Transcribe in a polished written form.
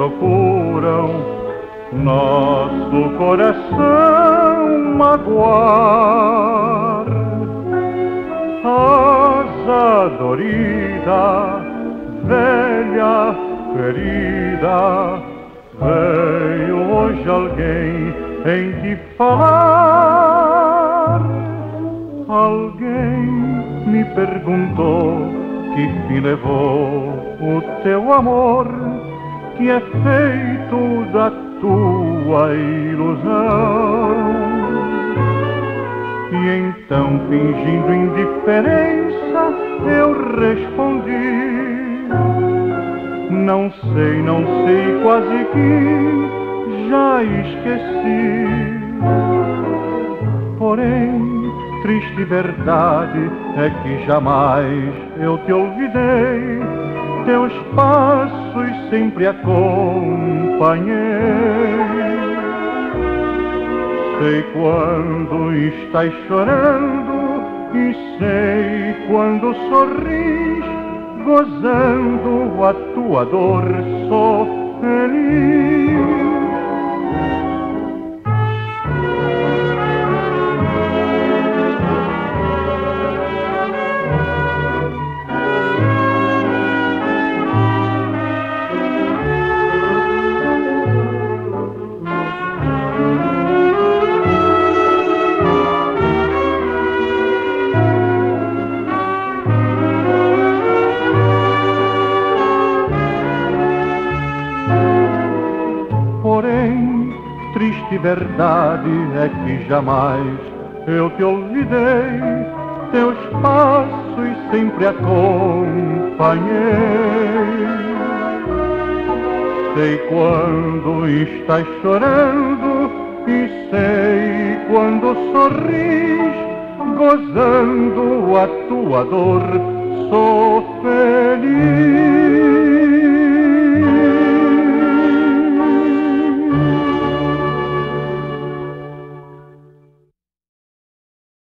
procuram nosso coração magoar. Asa dorida, velha ferida, veio hoje alguém em te falar. Alguém me perguntou que fim levou o teu amor, que é feito da tua ilusão. E então, fingindo indiferença, eu respondi: não sei, quase que já esqueci. Porém, triste verdade é que jamais eu te olvidei, teus passos sempre acompanhei. Sei quando estás chorando e sei quando sorris, gozando a tua dor, sou feliz. Porém, triste verdade é que jamais eu te olvidei, teus passos sempre acompanhei. Sei quando estás chorando e sei quando sorris, gozando a tua dor, sou